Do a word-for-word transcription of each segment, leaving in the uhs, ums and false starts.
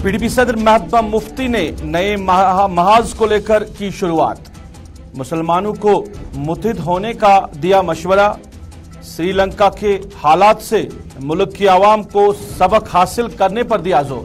PDP सदर महबूबा मुफ्ती ने नए महाज को लेकर की शुरुआत। मुसलमानों को मुत्तहिद होने का दिया मशवरा। श्रीलंका के हालात से मुल्क की आवाम को सबक हासिल करने पर दिया जोर।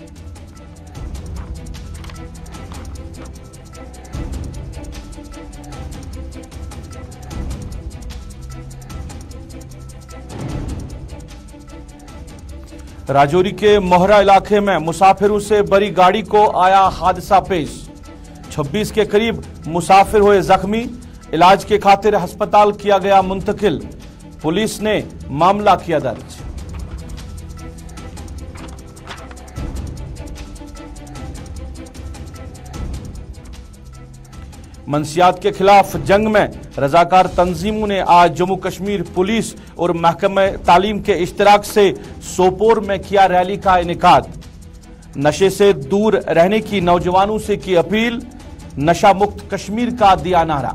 राजौरी के मोहरा इलाके में मुसाफिरों से भरी गाड़ी को आया हादसा पेश। छब्बीस के करीब मुसाफिर हुए जख्मी। इलाज के खातिर अस्पताल किया गया मुंतकिल। पुलिस ने मामला किया दर्ज। मंशियात के खिलाफ जंग में रजाकार तंजीमों ने आज जम्मू कश्मीर पुलिस और महकमा तालीम के इश्तराक से सोपोर में किया रैली का इनेकाद। नशे से दूर रहने की नौजवानों से की अपील। नशा मुक्त कश्मीर का दिया नारा।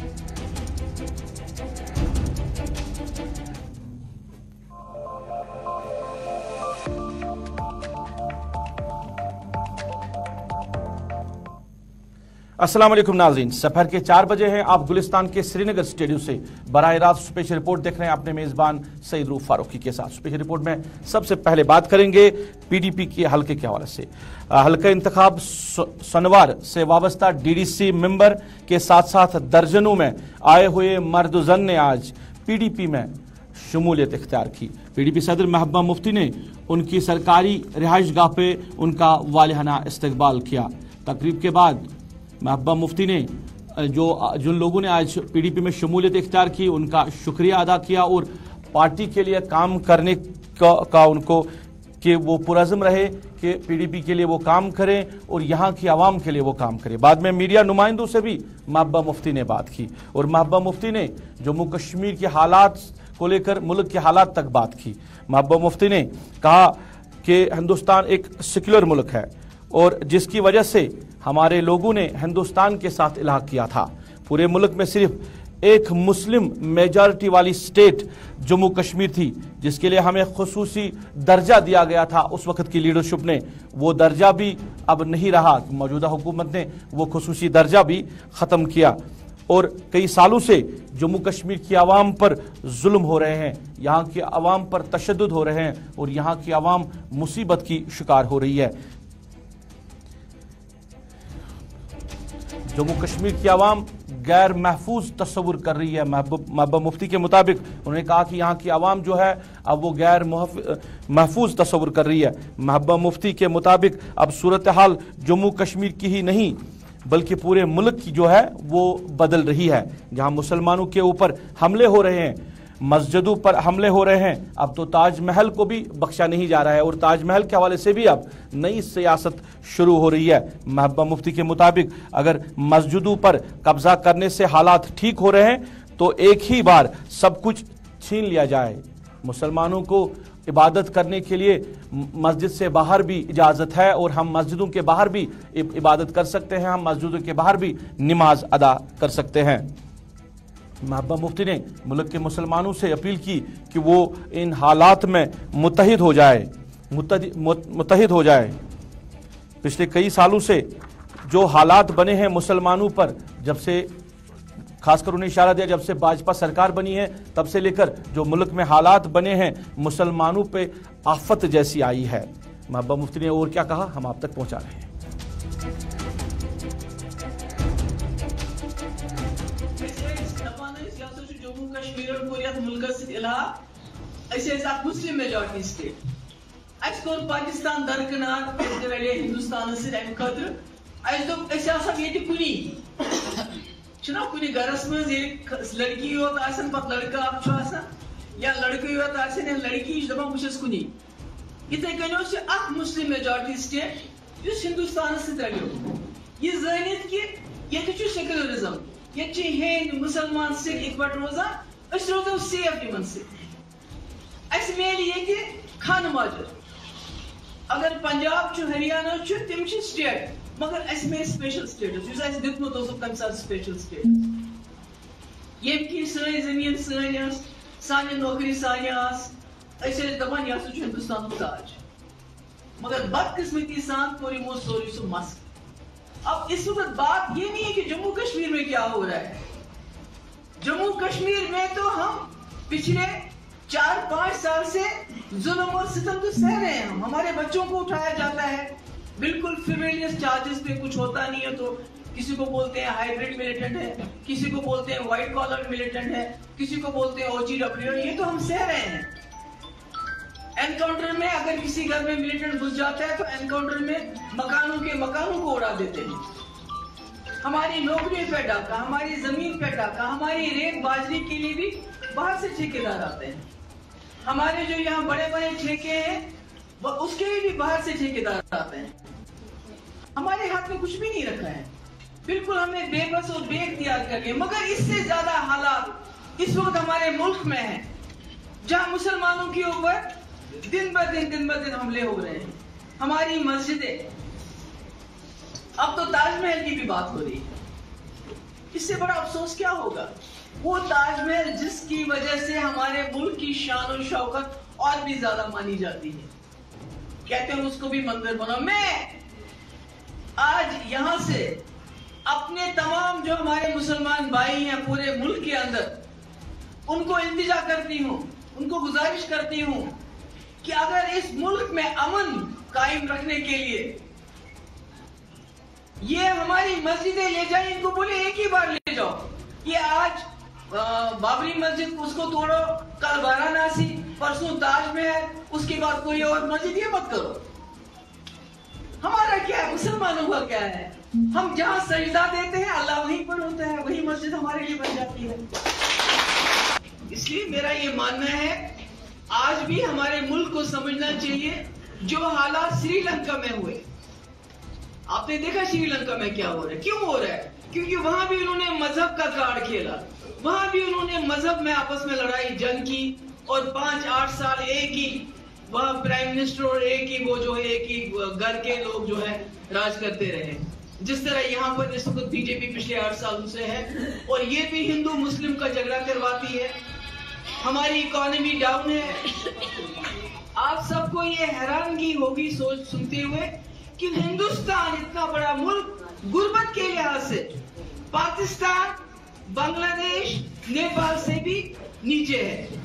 अस्सलाम वालेकुम नाज़रीन, सफर के चार बजे हैं। आप गुलिस्तान के श्रीनगर स्टेडियो से बराह रास्त स्पेशल रिपोर्ट देख रहे हैं अपने मेजबान सईद रूफ फारूकी के साथ। स्पेशल रिपोर्ट में सबसे पहले बात करेंगे पीडीपी के हल्के के हवाले से। हल्का इंतखाब सनवार से वाबस्ता डीडीसी मेंबर के साथ साथ दर्जनों में आए हुए मर्दजन ने आज पीडीपी में शमूलियत इख्तियार की। पीडीपी सदर महबूबा मुफ्ती ने उनकी सरकारी रिहाइश गाह पे उनका वालिहाना इस्तकबाल किया। तकरीब के बाद महबूबा मुफ्ती ने जो जिन लोगों ने आज पीडीपी में शमूलियत इख्तियार की उनका शुक्रिया अदा किया और पार्टी के लिए काम करने का, का उनको कि वो पुरज़्म रहे कि पीडीपी के लिए वो काम करें और यहाँ की आवाम के लिए वो काम करें। बाद में मीडिया नुमाइंदों से भी महबूबा मुफ्ती ने बात की और महबूबा मुफ्ती ने जम्मू कश्मीर के हालात को लेकर मुल्क के हालात तक बात की। महबूबा मुफ्ती ने कहा कि हिंदुस्तान एक सेक्युलर मुल्क है और जिसकी वजह से हमारे लोगों ने हिंदुस्तान के साथ इलाहा किया था। पूरे मुल्क में सिर्फ एक मुस्लिम मेजॉरिटी वाली स्टेट जम्मू कश्मीर थी जिसके लिए हमें खुसूसी दर्जा दिया गया था। उस वक्त की लीडरशिप ने वो दर्जा भी अब नहीं रहा। मौजूदा हुकूमत ने वो खुसूसी दर्जा भी ख़त्म किया और कई सालों से जम्मू कश्मीर की आवाम पर जुल्म हो रहे हैं, यहाँ की आवाम पर तशद्दुद हो रहे हैं और यहाँ की आवाम मुसीबत की शिकार हो रही है। जम्मू कश्मीर की आवाम गैर महफूज तस्वुर कर रही है। महबूबा मुफ्ती के मुताबिक उन्होंने कहा कि यहाँ की आवाम जो है अब वो गैर महफूज तस्वुर कर रही है। महबूबा मुफ्ती के मुताबिक अब सूरत हाल जम्मू कश्मीर की ही नहीं बल्कि पूरे मुल्क की जो है वो बदल रही है। जहाँ मुसलमानों के ऊपर हमले हो रहे हैं, मस्जिदों पर हमले हो रहे हैं, अब तो ताजमहल को भी बख्शा नहीं जा रहा है और ताजमहल के हवाले से भी अब नई सियासत शुरू हो रही है। महबूबा मुफ्ती के मुताबिक अगर मस्जिदों पर कब्जा करने से हालात ठीक हो रहे हैं तो एक ही बार सब कुछ छीन लिया जाए। मुसलमानों को इबादत करने के लिए मस्जिद से बाहर भी इजाज़त है और हम मस्जिदों के बाहर भी इबादत कर सकते हैं, हम मस्जिदों के बाहर भी नमाज अदा कर सकते हैं। महबूबा मुफ्ती ने मुल्क के मुसलमानों से अपील की कि वो इन हालात में मुत्तहिद हो जाए मुत्तहिद हो जाए। पिछले कई सालों से जो हालात बने हैं मुसलमानों पर, जब से खासकर उन्हें इशारा दिया जब से भाजपा सरकार बनी है तब से लेकर जो मुल्क में हालात बने हैं मुसलमानों पे आफत जैसी आई है। महबूबा मुफ्ती ने और क्या कहा हम आप तक पहुंचा रहे हैं। मुस्लिम मेजॉरिटी स्टेट कोर पाकिस्तान दरकनार हिंदुस्तान कुनी गरस मज लड़की योत पे लड़का या लड़के योत या लड़की दपान बहुत कुनी इथे कन मुस्लिम मेजॉरिटी स्टेट हिंदुस्तान सो यह जानित कि ये सेक्युलरिज्म ये हिंद मुसलमान सिख इकवट रोजान रोजो सेफ इन मेल ये खान माजर। अगर पंजाब हरियाणा तम स्टेट मगर मेल स्पेशल स्टेटस दिखमुत तम सात स्पेशल स्टेटस ये कि सन जमीन सन सान नौकरी सान दपान यह हिंदुस्तान ताज मगर बदकिस्मती सान पूरी मो सोरी सु मस। अब इस वक्त बात ये नहीं है कि जम्मू कश्मीर में क्या हो रहा है। जम्मू कश्मीर में तो हम पिछले चार पांच साल से जुल्म और सितम तो सह रहे हैं। हमारे बच्चों को उठाया जाता है बिल्कुल फ्रिवलियस चार्जेस पे, कुछ होता नहीं है तो किसी को बोलते हैं हाइब्रिड मिलिटेंट है, किसी को बोलते हैं व्हाइट कॉलर मिलिटेंट है, किसी को बोलते हैं ओजीडब्ल्यू। ये तो हम सह रहे हैं। एनकाउंटर में अगर किसी घर में मिलिटेंट घुस जाता है तो एनकाउंटर में मकानों के मकानों को उड़ा देते हैं। हमारी नौकरी पे डाका, हमारी जमीन पे डाका, हमारी रेत बाजरी के लिए भी बाहर से ठेकेदार आते हैं। हमारे जो यहाँ बड़े बड़े ठेके हैं उसके लिए भी बाहर से ठेकेदार आते हैं। हमारे हाथ में कुछ भी नहीं रखा है, बिल्कुल हमने बेबस और बेइख्तियार कर लिया। मगर इससे ज्यादा हालात इस वक्त हमारे मुल्क में है, जहां मुसलमानों के ऊपर दिन ब दिन दिन ब दिन हमले हो रहे हैं। हमारी मस्जिदें, अब तो ताजमहल की भी बात हो रही है। इससे बड़ा अफसोस क्या होगा? वो ताजमहल जिसकी वजह से हमारे मुल्क की शान और शौकत और भी ज्यादा मानी जाती है, कहते हैं उसको भी मंदिर बनाओ। मैं आज यहां से अपने तमाम जो हमारे मुसलमान भाई हैं पूरे मुल्क के अंदर, उनको इल्तिजा करती हूं, उनको गुजारिश करती हूं कि अगर इस मुल्क में अमन कायम रखने के लिए ये हमारी मस्जिदें ले जाए, इनको बोले एक ही बार ले जाओ। ये आज बाबरी मस्जिद उसको तोड़ो, कल वाराणसी, परसों ताजमहल, उसके बाद कोई और मस्जिद, ये मत करो। हमारा क्या है, मुसलमानों का क्या है? हम जहां सजदा देते हैं अल्लाह वहीं पर होता है, वही मस्जिद हमारे लिए बन जाती है। इसलिए मेरा ये मानना है आज भी हमारे मुल्क को समझना चाहिए जो हालात श्रीलंका में हुए। आपने देखा श्रीलंका में क्या हो रहा है, क्यों हो रहा है? क्योंकि वहां भी उन्होंने मजहब का कार्ड खेला, वहां भी उन्होंने मजहब में आपस में लड़ाई जंग की और पांच आठ साल एक ही वहां प्राइम मिनिस्टर और एक ही वो जो है एक ही घर के लोग जो है राज करते रहे। जिस तरह यहाँ पर इस वक्त बीजेपी पिछले आठ सालों से है और ये भी हिंदू मुस्लिम का झगड़ा करवाती है। हमारी इकोनॉमी डाउन है। आप सबको ये हैरानगी होगी सोच सुनते हुए कि हिंदुस्तान इतना बड़ा मुल्क गुर्बत के लिहाज से पाकिस्तान, बांग्लादेश, नेपाल से भी नीचे है,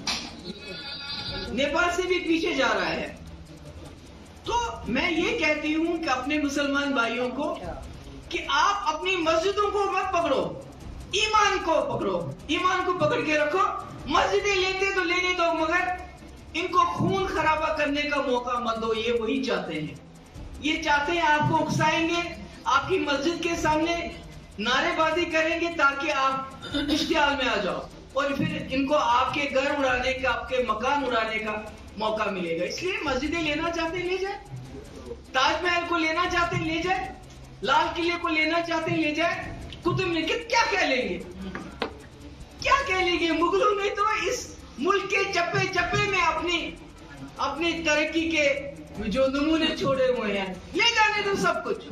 नेपाल से भी पीछे जा रहा है। तो मैं ये कहती हूं कि अपने मुसलमान भाइयों को कि आप अपनी मस्जिदों को मत पकड़ो, ईमान को पकड़ो, ईमान को पकड़ के रखो। मस्जिदें लेते तो लेने दो, मगर इनको खून खराबा करने का मौका मत दो। ये वही चाहते हैं, ये चाहते हैं आपको उकसाएंगे, आपकी मस्जिद के सामने नारेबाजी करेंगे ताकि आप इश्तिहाल में आ जाओ और फिर इनको आपके घर उड़ाने का, आपके मकान उड़ाने का मौका मिलेगा। इसलिए मस्जिदें लेना चाहते ले जाए, ताजमहल को लेना चाहते ले जाए, लाल किले को लेना चाहते ले जाए, कुतुब मीनार क्या क्या लेंगे, क्या क्या लेंगे? मुगलों ने तो इस मुल्क के चप्पे चप्पे में अपनी अपनी तरक्की के जो नमूने छोड़े हुए हैं, ले जाने दो सब कुछ।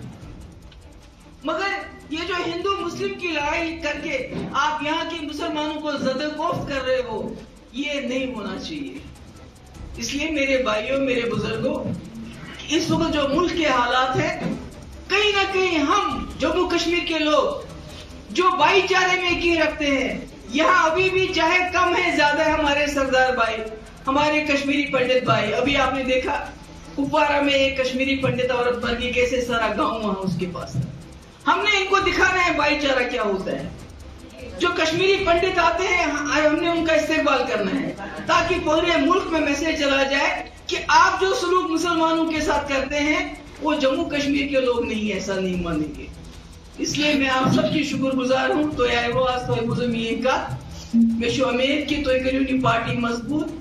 मगर ये जो हिंदू मुस्लिम की लड़ाई करके आप यहाँ के मुसलमानों को ज़द-ए-कोफ्त कर रहे हो, ये नहीं होना चाहिए। इसलिए मेरे भाइयों, मेरे बुजुर्गों, इस वक्त जो मुल्क के हालात हैं, कहीं ना कहीं हम जम्मू कश्मीर के लोग जो भाईचारे में यकीन रखते हैं, यहाँ अभी भी चाहे कम है ज्यादा है हमारे सरदार भाई, हमारे कश्मीरी पंडित भाई। अभी आपने देखा कुपवारा में एक कश्मीरी पंडित औरत मर गई, कैसे सारा गांव वहां उसके पास। हमने इनको दिखाना है भाईचारा क्या होता है। जो कश्मीरी पंडित आते हैं हमने उनका इस्तेमाल करना है ताकि पूरे मुल्क में मैसेज चला जाए कि आप जो सलूक मुसलमानों के साथ करते हैं वो जम्मू कश्मीर के लोग नहीं, ऐसा नहीं मानेंगे। इसलिए मैं आप सबकी शुक्रगुजार हूँ। तो यार वो आज तो मुझे ये का मैं शो उम्मीद की तो करूँगी पार्टी मजबूत।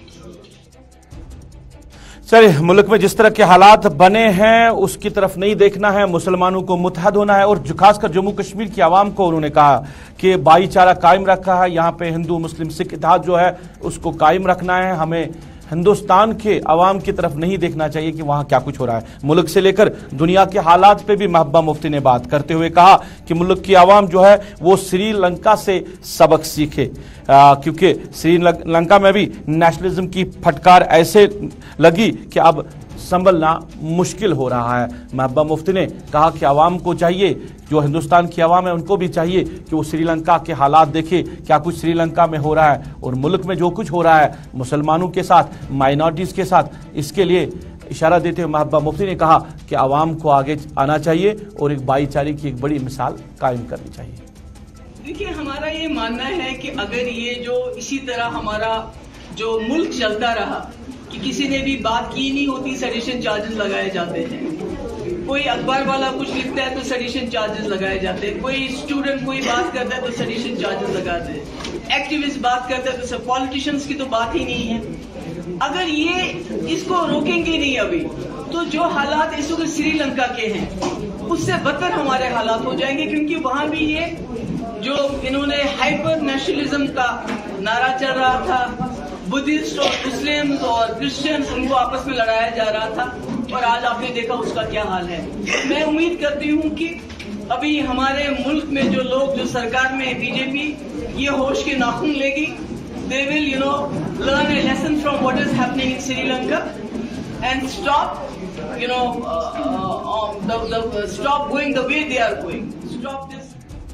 चलिए, मुल्क में जिस तरह के हालात बने हैं उसकी तरफ नहीं देखना है, मुसलमानों को मुत्तहद होना है। और खासकर जम्मू कश्मीर की आवाम को उन्होंने कहा कि भाईचारा कायम रखा है, यहाँ पे हिंदू मुस्लिम सिख इत्तेहाद जो है उसको कायम रखना है। हमें हिंदुस्तान के अवाम की तरफ नहीं देखना चाहिए कि वहां क्या कुछ हो रहा है। मुल्क से लेकर दुनिया के हालात पे भी महबूबा मुफ्ती ने बात करते हुए कहा कि मुल्क की आवाम जो है वो श्रीलंका से सबक सीखे, आ, क्योंकि श्रीलंका में भी नेशनलिज्म की फटकार ऐसे लगी कि अब संभलना मुश्किल हो रहा है। महबूबा मुफ्ती ने कहा कि आवाम को चाहिए, जो हिंदुस्तान की आवाम है उनको भी चाहिए कि वो श्रीलंका के हालात देखे, क्या कुछ श्रीलंका में हो रहा है और मुल्क में जो कुछ हो रहा है मुसलमानों के साथ, माइनॉरिटीज़ के साथ, इसके लिए इशारा देते हुए महबूबा मुफ्ती ने कहा कि आवाम को आगे आना चाहिए और एक भाईचारे की एक बड़ी मिसाल कायम करनी चाहिए। देखिए, हमारा ये मानना है कि अगर ये जो इसी तरह हमारा जो मुल्क चलता रहा कि किसी ने भी बात की नहीं होती, सेडिशन चार्जेस लगाए जाते हैं, कोई अखबार वाला कुछ लिखता है तो सेडिशन चार्जेस लगाए जाते हैं, कोई स्टूडेंट कोई बात करता है तो सेडिशन चार्जेस लगाते हैं, एक्टिविस्ट बात करता है तो सब, पॉलिटिशियंस की तो बात ही नहीं है। अगर ये इसको रोकेंगे नहीं अभी, तो जो हालात इस वक्त श्रीलंका के हैं उससे बदतर हमारे हालात हो जाएंगे, क्योंकि वहां भी ये जो इन्होंने हाइपर नेशनलिज्म का नारा चल रहा था, बुद्धिस्ट और मुस्लिम और क्रिश्चियंस, उनको आपस में लड़ाया जा रहा था, और आज आपने देखा उसका क्या हाल है। मैं उम्मीद करती हूँ कि अभी हमारे मुल्क में जो लोग, जो सरकार में बीजेपी, ये होश के नाखून लेगी। They will, you know, learn a lesson from what is happening in Sri Lanka and stop, you know, uh, uh, the, the, stop going the way they are going. Stop this.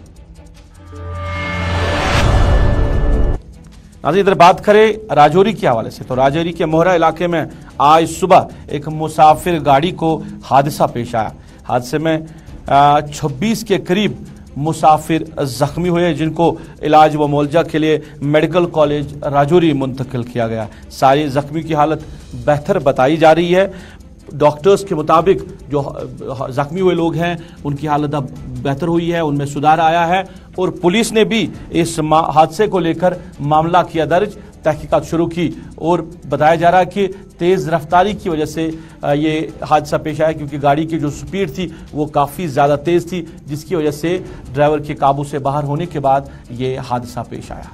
आज इधर बात करें राजौरी के हवाले से, तो राजौरी के मोहरा इलाके में आज सुबह एक मुसाफिर गाड़ी को हादसा पेश आया। हादसे में छब्बीस के करीब मुसाफिर जख्मी हुए, जिनको इलाज व मुआवजा के लिए मेडिकल कॉलेज राजौरी मुंतकिल किया गया। सारे जख्मी की हालत बेहतर बताई जा रही है। डॉक्टर्स के मुताबिक जो जख्मी हुए लोग हैं उनकी हालत अब बेहतर हुई है, उनमें सुधार आया है, और पुलिस ने भी इस हादसे को लेकर मामला किया दर्ज, तहकीकात शुरू की, और बताया जा रहा है कि तेज़ रफ्तारी की वजह से ये हादसा पेश आया, क्योंकि गाड़ी की जो स्पीड थी वो काफ़ी ज़्यादा तेज़ थी, जिसकी वजह से ड्राइवर के काबू से बाहर होने के बाद ये हादसा पेश आया।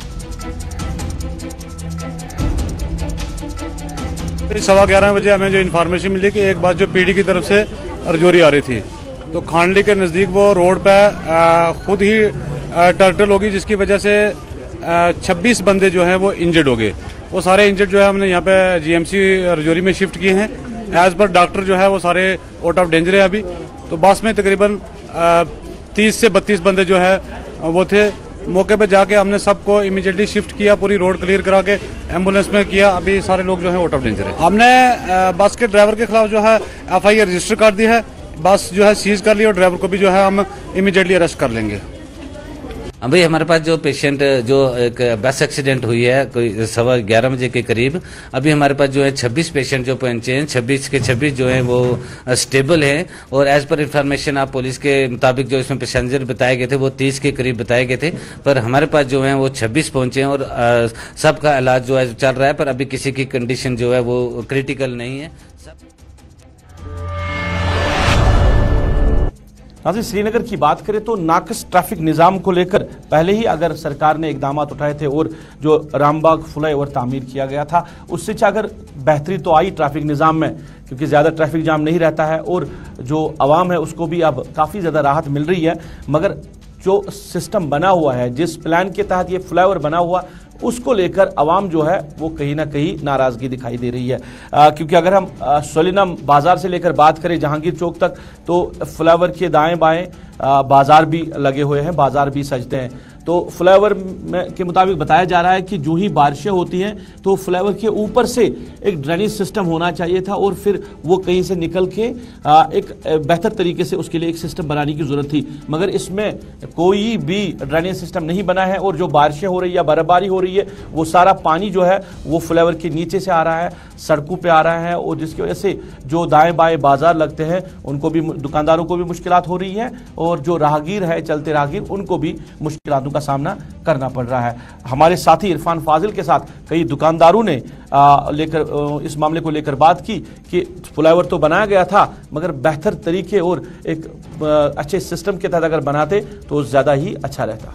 सवा ग्यारह बजे हमें जो इन्फॉर्मेशन मिली कि एक बात जो पीडी की तरफ से राजौरी आ रही थी, तो खांडली के नज़दीक वो रोड पे खुद ही टर्टल होगी, जिसकी वजह से छब्बीस बंदे जो हैं वो इंजर्ड हो गए। वो सारे इंजर्ड जो है हमने यहाँ पे जीएमसी राजौरी में शिफ्ट किए हैं। एज पर डॉक्टर जो है वो सारे आउट ऑफ डेंजर है अभी। तो बस में तकरीबन तीस से बत्तीस बंदे जो है वो थे। मौके पे जाके हमने सबको इमीडिएटली शिफ्ट किया, पूरी रोड क्लियर करा के एम्बुलेंस में किया। अभी सारे लोग जो है आउट ऑफ डेंजर है। हमने बस के ड्राइवर के खिलाफ जो है एफ आई आर रजिस्टर कर दी है, बस जो है सीज कर ली, और ड्राइवर को भी जो है हम इमीडिएटली अरेस्ट कर लेंगे। अभी हमारे पास जो पेशेंट, जो एक बस एक्सीडेंट हुई है कोई सवा ग्यारह बजे के करीब, अभी हमारे पास जो है छब्बीस पेशेंट जो पहुंचे हैं, छब्बीस के छब्बीस जो हैं वो स्टेबल हैं, और एज पर इंफॉर्मेशन आप पुलिस के मुताबिक जो इसमें पैसेंजर बताए गए थे वो तीस के करीब बताए गए थे, पर हमारे पास जो है वो छब्बीस पहुंचे हैं, और सबका इलाज जो है चल रहा है, पर अभी किसी की कंडीशन जो है वो क्रिटिकल नहीं है। सब नाज़रीन, श्रीनगर की बात करें तो नाकस ट्रैफिक निज़ाम को लेकर पहले ही अगर सरकार ने इकदाम उठाए थे, और जो रामबाग फ्लाईओवर तामीर किया गया था उससे अगर बेहतरी तो आई ट्रैफिक निज़ाम में, क्योंकि ज़्यादा ट्रैफिक जाम नहीं रहता है, और जो आवाम है उसको भी अब काफ़ी ज़्यादा राहत मिल रही है। मगर जो सिस्टम बना हुआ है, जिस प्लान के तहत ये फ्लाईओवर बना हुआ, उसको लेकर अवाम जो है वो कहीं ना कहीं नाराज़गी दिखाई दे रही है। आ, क्योंकि अगर हम सोलिनम बाज़ार से लेकर बात करें जहांगीर चौक तक, तो फ्लाईओवर के दाएं बाएं बाज़ार भी लगे हुए हैं, बाज़ार भी सजते हैं। तो फ्लाईओवर के मुताबिक बताया जा रहा है कि जो ही बारिशें होती हैं तो फ्लाईओवर के ऊपर से एक ड्रेनेज सिस्टम होना चाहिए था, और फिर वो कहीं से निकल के एक बेहतर तरीके से उसके लिए एक सिस्टम बनाने की ज़रूरत थी। मगर इसमें कोई भी ड्रेनेज सिस्टम नहीं बना है, और जो बारिशें हो रही है, बर्फबारी हो रही है, वो सारा पानी जो है वो फ्लाईओवर के नीचे से आ रहा है, सड़कों पर आ रहा है, और जिसकी वजह से जो दाएँ बाएँ बाजार लगते हैं उनको भी, दुकानदारों को भी मुश्किलात हो रही है, और जो राहगीर है, चलते राहगीर, उनको भी मुश्किलातों का सामना करना पड़ रहा है। हमारे साथी इरफान फाजिल के साथ कई दुकानदारों ने लेकर इस मामले को लेकर बात की कि फ्लाईओवर तो बनाया गया था, मगर बेहतर तरीके और एक अच्छे सिस्टम के तहत अगर बनाते तो ज्यादा ही अच्छा रहता।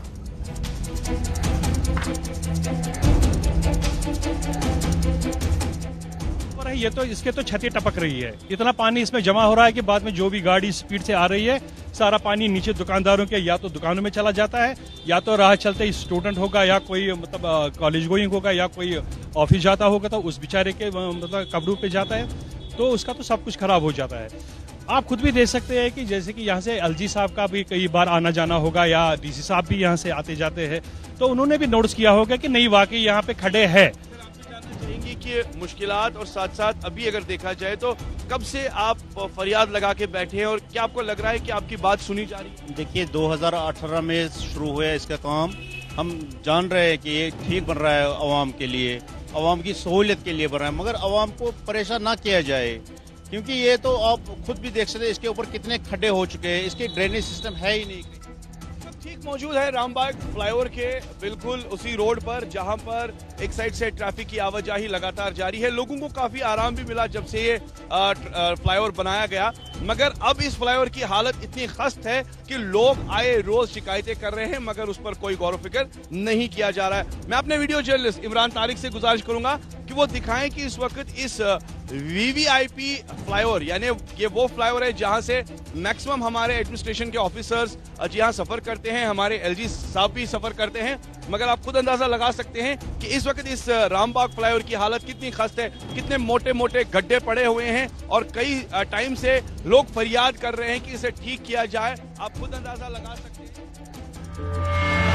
ये तो इसके तो छतें टपक रही है, इतना पानी इसमें जमा हो रहा है कि बाद में जो भी गाड़ी स्पीड से आ रही है सारा पानी नीचे दुकानदारों के या तो दुकानों में चला जाता है, या तो राह चलते ही स्टूडेंट होगा, या कोई मतलब कॉलेज गोइंग होगा, या कोई ऑफिस जाता होगा तो उस बेचारे के मतलब कपड़ों पे जाता है। तो उसका तो सब कुछ खराब हो जाता है। आप खुद भी देख सकते हैं कि जैसे कि यहाँ से एलजी साहब का भी कई बार आना जाना होगा या डीसी साहब भी यहाँ से आते जाते हैं, तो उन्होंने भी नोटिस किया होगा कि नहीं वाकई यहाँ पे खड्डे हैं। चाहेंगे कि मुश्किलात और साथ साथ अभी अगर देखा जाए तो कब से आप फरियाद लगा के बैठे हैं और क्या आपको लग रहा है कि आपकी बात सुनी जा रही है? देखिए, दो हज़ार अठारह में शुरू हुआ इसका काम। हम जान रहे हैं कि ये ठीक बन रहा है अवाम के लिए, अवाम की सहूलियत के लिए बन रहा है, मगर अवाम को परेशान ना किया जाए, क्योंकि ये तो आप खुद भी देख सकते हैं इसके ऊपर कितने खड्डे हो चुके हैं, इसके ड्रेनेज सिस्टम है ही नहीं। ठीक मौजूद है रामबाग फ्लाईओवर के बिल्कुल उसी रोड पर जहां पर एक साइड से ट्रैफिक की आवाजाही लगातार जारी है। लोगों को काफी आराम भी मिला जब से ये फ्लाईओवर बनाया गया, मगर अब इस फ्लाईओवर की हालत इतनी खस्त है कि लोग आए रोज शिकायतें कर रहे हैं, मगर उस पर कोई गौर फिक्र नहीं किया जा रहा है। मैं अपने वीडियो जर्नलिस्ट इमरान तारिक से गुजारिश करूंगा कि वो दिखाएं कि इस वक्त इस वीवीआईपी फ्लाईओवर, यानी ये वो फ्लाईओवर है जहां से मैक्सिमम हमारे एडमिनिस्ट्रेशन के ऑफिसर्स जहां सफर करते हैं, हमारे एलजी साहब भी सफर करते हैं, मगर आप खुद अंदाजा लगा सकते हैं कि इस वक्त इस रामबाग फ्लाईओवर की हालत कितनी खस्त है, कितने मोटे मोटे गड्ढे पड़े हुए हैं और कई टाइम से लोग फरियाद कर रहे हैं कि इसे ठीक किया जाए। आप खुद अंदाजा लगा सकते हैं।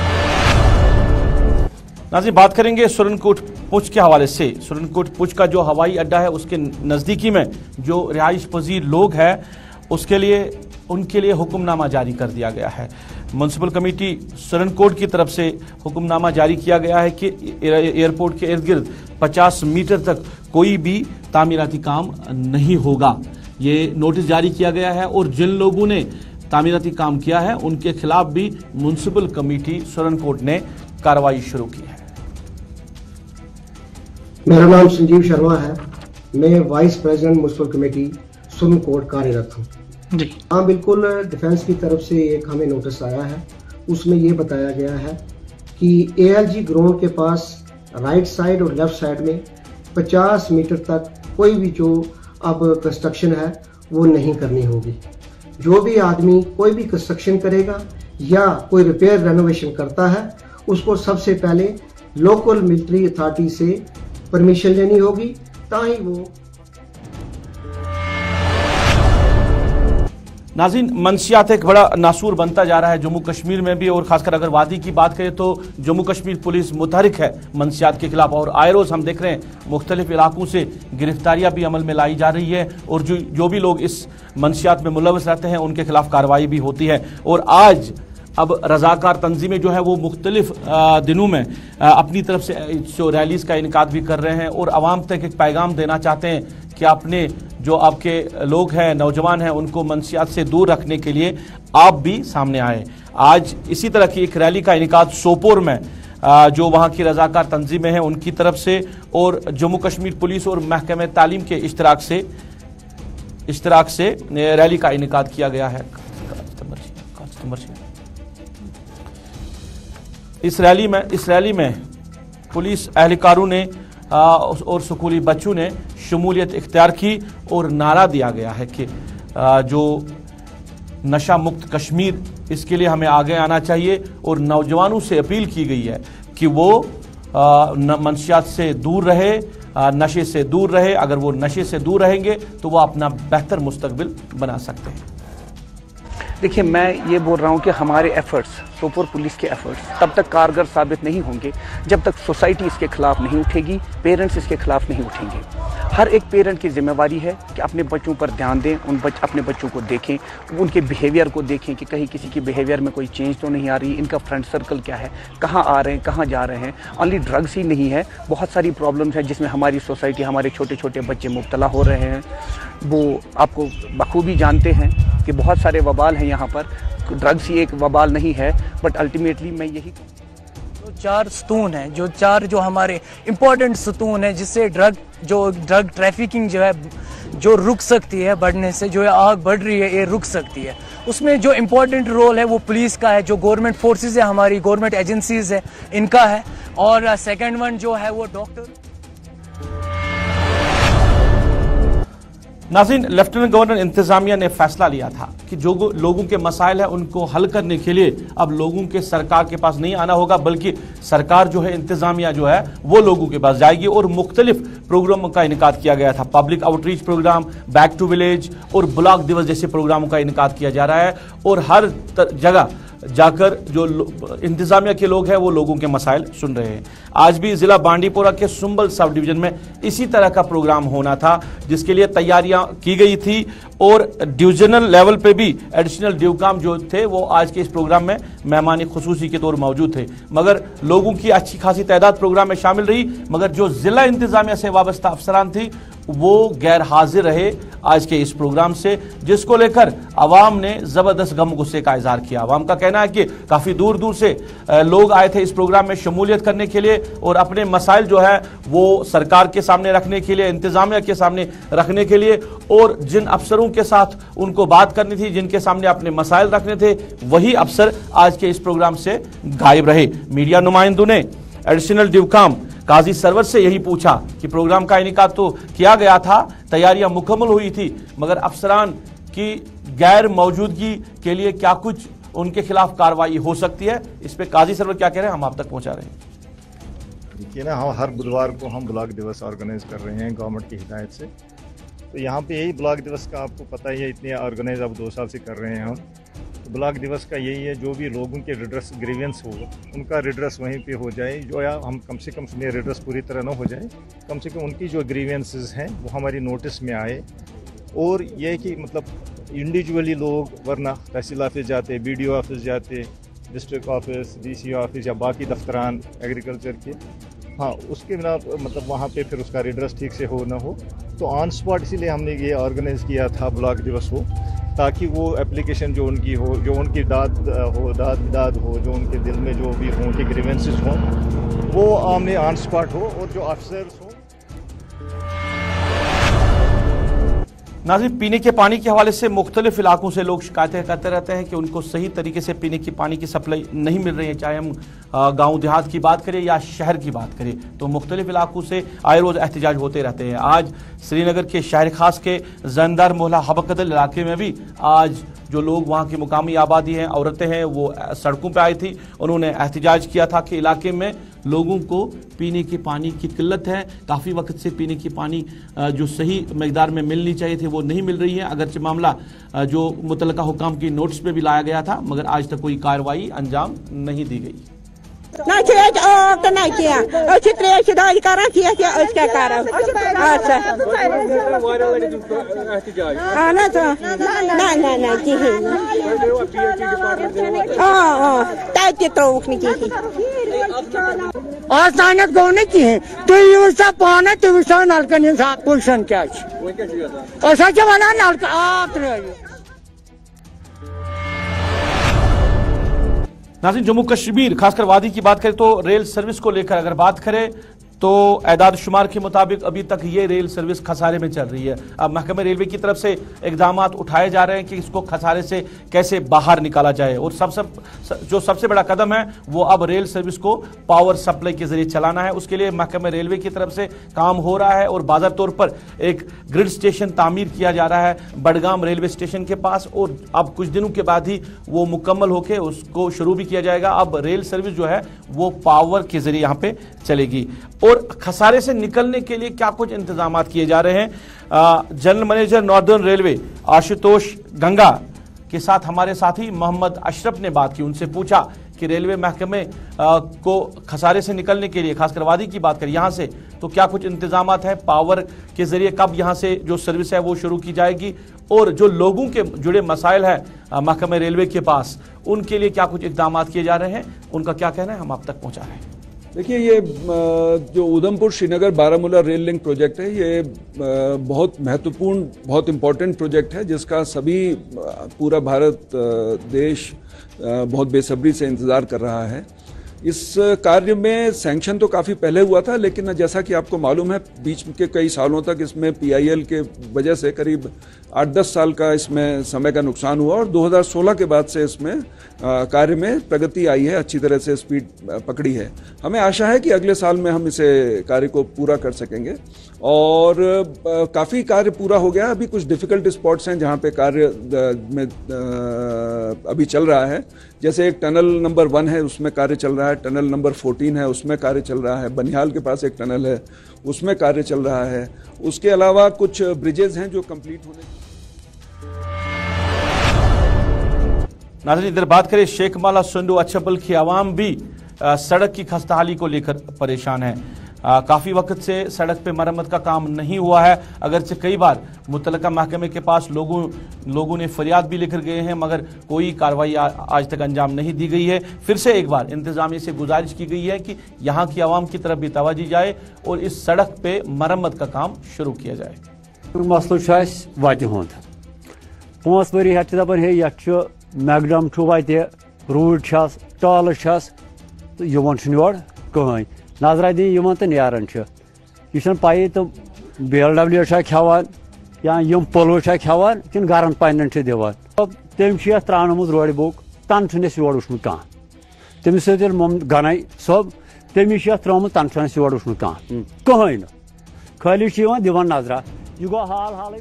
नाज़रीन, बात करेंगे सुरनकोट पुंछ के हवाले से। सुरनकोट पुंछ का जो हवाई अड्डा है उसके नज़दीकी में जो रिहाइश पजीर लोग हैं उसके लिए उनके लिए हुक्मनामा जारी कर दिया गया है। म्युनिसिपल कमेटी सुरनकोट की तरफ से हुक्मनामा जारी किया गया है कि एयरपोर्ट के इर्द गिर्द पचास मीटर तक कोई भी तामीराती काम नहीं होगा। ये नोटिस जारी किया गया है और जिन लोगों ने तामीराती काम किया है उनके खिलाफ भी म्युनिसिपल कमेटी सुरनकोट ने कार्रवाई शुरू की है। मेरा नाम संजीव शर्मा है, मैं vice president municipal committee Surankote कार्यरत हूँ जी। हाँ, बिल्कुल, डिफेंस की तरफ से एक हमें नोटिस आया है, उसमें ये बताया गया है कि एएलजी ग्राउंड के पास राइट साइड और लेफ्ट साइड में पचास मीटर तक कोई भी जो अब कंस्ट्रक्शन है वो नहीं करनी होगी। जो भी आदमी कोई भी कंस्ट्रक्शन करेगा या कोई रिपेयर रेनोवेशन करता है उसको सबसे पहले लोकल मिलिट्री अथॉरिटी से परमिशन लेनी होगी, ताकि वो। नाज़रीन, मंशियात एक बड़ा नासूर बनता जा रहा है जम्मू कश्मीर में भी, और खासकर अगर वादी की बात करें तो जम्मू कश्मीर पुलिस मुतहरिक है मंशियात के खिलाफ, और आए रोज हम देख रहे हैं मुख्तलिफ इलाकों से गिरफ्तारियां भी अमल में लाई जा रही है और जो जो भी लोग इस मंशियात में मुलव्वस रहते हैं उनके खिलाफ कार्रवाई भी होती है। और आज अब रजाकार तंजीमें जो है वो मुख्तलिफ दिनों में अपनी तरफ से जो रैलीज का इनकाद भी कर रहे हैं और आवाम तक एक पैगाम देना चाहते हैं कि अपने जो आपके लोग हैं, नौजवान हैं, उनको मंशियात से दूर रखने के लिए आप भी सामने आए। आज इसी तरह की एक रैली का इनकाद सोपोर में जो वहाँ की रजाकार तंजीमें हैं उनकी तरफ से और जम्मू कश्मीर पुलिस और महकमे तालीम के इश्तराक से इश्तराक से रैली का इनकाद किया गया है। इस रैली में इस रैली में पुलिस एहलकारों ने आ, और स्कूली बच्चों ने शमूलियत इख्तियार की और नारा दिया गया है कि आ, जो नशा मुक्त कश्मीर, इसके लिए हमें आगे आना चाहिए और नौजवानों से अपील की गई है कि वो मंशियात से दूर रहे, आ, नशे से दूर रहे। अगर वो नशे से दूर रहेंगे तो वो अपना बेहतर मुस्तकबिल बना सकते हैं। देखिए, मैं ये बोल रहा हूँ कि हमारे एफर्ट्स, सोपोर पुलिस के एफर्ट्स तब तक कारगर साबित नहीं होंगे जब तक सोसाइटी इसके खिलाफ नहीं उठेगी, पेरेंट्स इसके खिलाफ नहीं उठेंगे। हर एक पेरेंट की जिम्मेवारी है कि अपने बच्चों पर ध्यान दें, उन बच, अपने बच्चों को देखें, उनके बिहेवियर को देखें कि कहीं किसी की बिहेवियर में कोई चेंज तो नहीं आ रही, इनका फ्रेंड सर्कल क्या है, कहाँ आ रहे हैं, कहाँ जा रहे हैं। ओनली ड्रग्स ही नहीं है, बहुत सारी प्रॉब्लम्स हैं जिसमें हमारी सोसाइटी, हमारे छोटे छोटे बच्चे मुब्तला हो रहे हैं। वो आपको बखूबी जानते हैं कि बहुत सारे वबाल हैं यहाँ पर, ड्रग्स ही एक वबाल नहीं है, बट अल्टीमेटली मैं यही तो चार सतून हैं, जो चार जो हमारे इम्पोर्टेंट सतून हैं जिससे ड्रग जो ड्रग ट्रैफिकिंग जो है जो रुक सकती है बढ़ने से, जो आग बढ़ रही है ये रुक सकती है। उसमें जो इम्पोर्टेंट रोल है वो पुलिस का है, जो गवर्नमेंट फोर्सेस है, हमारी गवर्नमेंट एजेंसीज है, इनका है। और सेकंड वन जो है वो डॉक्टर। नाज़रीन, लेफ्टिनेंट गवर्नर इंतजामिया ने फैसला लिया था कि जो लोगों के मसाइल है उनको हल करने के लिए अब लोगों के सरकार के पास नहीं आना होगा, बल्कि सरकार जो है, इंतजामिया जो है वो लोगों के पास जाएगी और मुख्तलिफ प्रोग्रामों का इनेकाद किया गया था। Public outreach programme, back to village और ब्लॉक दिवस जैसे प्रोग्रामों का इनेकाद किया जा रहा है और हर जगह जाकर जो इंतजामिया के लोग हैं वो लोगों के मसाइल सुन रहे हैं। आज भी जिला बांडीपोरा के सुंबल सब डिवीजन में इसी तरह का प्रोग्राम होना था, जिसके लिए तैयारियां की गई थी और डिवीजनल लेवल पे भी एडिशनल ड्यूकाम जो थे वो आज के इस प्रोग्राम में मेहमान खुसूसी के तौर मौजूद थे। मगर लोगों की अच्छी खासी तादाद प्रोग्राम में शामिल रही, मगर जो जिला इंतजामिया से वाबस्ता अफसरान थी वो गैर हाजिर रहे आज के इस प्रोग्राम से, जिसको लेकर अवाम ने जबरदस्त गम गुस्से का इजहार किया। अवाम का कहना है कि काफी दूर दूर से लोग आए थे इस प्रोग्राम में शमूलियत करने के लिए और अपने मसाइल जो है वो सरकार के सामने रखने के लिए, इंतजामिया के सामने रखने के लिए, और जिन अफसरों के साथ उनको बात करनी थी, जिनके सामने अपने मसाइल रखने थे, वही अफसर आज के इस प्रोग्राम से गायब रहे। मीडिया नुमाइंदों ने एडिशनल ड्यूकाम काजी सरवर से यही पूछा कि प्रोग्राम का इनेकाद तो किया गया था, तैयारियां मुकम्मल हुई थी, मगर अफसरान की गैर मौजूदगी के लिए क्या कुछ उनके खिलाफ कार्रवाई हो सकती है। इस पे काजी सरवर क्या कह रहे हैं, हम आप तक पहुंचा रहे हैं। देखिए ना, हम हर बुधवार को हम ब्लॉक दिवस ऑर्गेनाइज कर रहे हैं गवर्नमेंट की हिदायत से। तो यहाँ पे यही ब्लॉक दिवस का आपको पता ही है, इतने ऑर्गेनाइज अब दो साल से कर रहे हैं हम। तो ब्लॉक दिवस का यही है, जो भी लोगों के रिड्रेस ग्रीवेंस हो उनका रिड्रेस वहीं पे हो जाए, जो या हम कम से कम सुनिए रिड्रेस पूरी तरह ना हो जाए, कम से कम उनकी जो ग्रीवेंसेस हैं वो हमारी नोटिस में आए। और यह कि मतलब इंडिविजुअली लोग, वरना तहसील ऑफिस जाते, बी डी ओ ऑफिस जाते, district office, D C office या बाकी दफ्तरान एग्रीकल्चर के, हाँ उसके बिना मतलब वहाँ पे फिर उसका रिड्रेस ठीक से हो ना हो, तो ऑन स्पॉट इसीलिए हमने ये ऑर्गेनाइज़ किया था ब्लॉक दिवस हो, ताकि वो एप्लीकेशन जो उनकी हो, जो उनकी दाद हो दाद दाद हो, जो उनके दिल में जो भी हो, उनके ग्रीवेंसेस हों, वो आमने ऑन स्पॉट हो और जो अफसर्स हों। नाज़रीन, पीने के पानी के हवाले से मुख्तलिफ इलाकों से लोग शिकायतें करते रहते हैं कि उनको सही तरीके से पीने की पानी की सप्लाई नहीं मिल रही है, चाहे हम गांव देहात की बात करें या शहर की बात करें, तो मुख्तलिफ इलाकों से आए रोज़ एहतजाज होते रहते हैं। आज श्रीनगर के शहर खास के जंदार मोहल्ला हबकदल इलाके में भी आज जो लोग वहाँ की मुकामी आबादी हैं, औरतें हैं, वो सड़कों पर आई थी। उन्होंने एहतजाज किया था कि इलाके में लोगों को पीने के पानी की किल्लत है, काफ़ी वक्त से पीने की पानी जो सही मकदार में मिलनी चाहिए थे वो नहीं मिल रही है। अगरचे मामला जो मुतल्लिका हुकाम की नोटिस में भी लाया गया था, मगर आज तक कोई कार्रवाई अंजाम नहीं दी गई। ना आब तो ना त्रेश दाज कर क्या कर त्रोक नी आज तानत गो ना कहें तुम सा पाना तुम वो नलकन पोजिशन क्या वन नलक आब त्रो। नाज़रीन, जम्मू कश्मीर खासकर वादी की बात करें तो रेल सर्विस को लेकर अगर बात करें तो एदाद शुमार के मुताबिक अभी तक ये रेल सर्विस खसारे में चल रही है। अब महकमे रेलवे की तरफ से इकदाम उठाए जा रहे हैं कि इसको खसारे से कैसे बाहर निकाला जाए, और सब सब जो सबसे बड़ा कदम है वो अब रेल सर्विस को पावर सप्लाई के जरिए चलाना है। उसके लिए महकमे रेलवे की तरफ से काम हो रहा है और बाज़ार तौर पर एक ग्रिड स्टेशन तामीर किया जा रहा है बडगाम रेलवे स्टेशन के पास, और अब कुछ दिनों के बाद ही वो मुकम्मल होकर उसको शुरू भी किया जाएगा। अब रेल सर्विस जो है वो पावर के जरिए यहाँ पे चलेगी। और खसारे से निकलने के लिए क्या कुछ इंतजाम किए जा रहे हैं, general manager northern railway Ashutosh Ganga के साथ हमारे साथी मोहम्मद अशरफ ने बात की। उनसे पूछा कि रेलवे महकमे को खसारे से निकलने के लिए, खासकर वादी की बात करें यहाँ से, तो क्या कुछ इंतजाम है, पावर के जरिए कब यहाँ से जो सर्विस है वो शुरू की जाएगी, और जो लोगों के जुड़े मसाइल है महकमे रेलवे के पास उनके लिए क्या कुछ इकदाम किए जा रहे हैं, उनका क्या कहना है, हम आप तक पहुँचा रहे हैं। देखिए, ये जो Udhampur Srinagar Baramulla rail link project है, ये बहुत महत्वपूर्ण, बहुत इम्पोर्टेंट प्रोजेक्ट है, जिसका सभी पूरा भारत देश बहुत बेसब्री से इंतज़ार कर रहा है। इस कार्य में सैंक्शन तो काफी पहले हुआ था, लेकिन जैसा कि आपको मालूम है बीच के कई सालों तक इसमें पीआईएल के वजह से करीब आठ दस साल का इसमें समय का नुकसान हुआ और दो हज़ार सोलह के बाद से इसमें कार्य में प्रगति आई है, अच्छी तरह से स्पीड पकड़ी है। हमें आशा है कि अगले साल में हम इसे कार्य को पूरा कर सकेंगे और काफी कार्य पूरा हो गया। अभी कुछ डिफिकल्ट स्पॉट्स हैं जहां पे कार्य में अभी चल रहा है, जैसे एक टनल नंबर वन है उसमें कार्य चल रहा है, टनल नंबर फोर्टीन है उसमें कार्य चल रहा है, बनिहाल के पास एक टनल है उसमें कार्य चल रहा है। उसके अलावा कुछ ब्रिजेज हैं जो कंप्लीट होने। नाज़रीन, इधर बात करें शेखमाला सुंडू अच्छपल की आवाम भी आ, सड़क की खस्ताहाली को लेकर परेशान है। आ, काफी वक्त से सड़क पे मरम्मत का काम नहीं हुआ है, अगरचे कई बार मुतल्लिका महकमे के पास लोगों लोगों ने फरियाद भी लेकर गए हैं, मगर कोई कार्रवाई आज तक अंजाम नहीं दी गई है। फिर से एक बार इंतजामिया से गुजारिश की गई है कि यहाँ की आवाम की तरफ भी तवज्जो जाए और इस सड़क पे मरम्मत का काम शुरू किया जाए। मसलो वत हुंद पांच वरी हे दपान हे ये मैगडम वत रूट टाल तो योर कहें नजर दिन तो नान यह पाई तो बी एल डब्ल्यू खेवान या यम पलव खेवान कि गरन पन्न दिवान तम त्रानमुत रोड बुक तन योर वुचमुत कह तमिस गनाई सब तमिस त्रोमुत तन योर वुचमुत कह कहें खाली दिवान नजरा यह गो हाल हाल।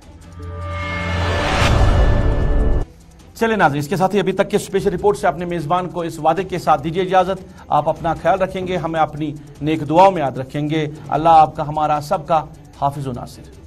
चलिए नाज़रीन, इसके साथ ही अभी तक के स्पेशल रिपोर्ट से अपने मेजबान को इस वादे के साथ दीजिए इजाजत। आप अपना ख्याल रखेंगे, हमें अपनी नेक दुआओं में याद रखेंगे। अल्लाह आपका हमारा सबका हाफिज़ व नासिर।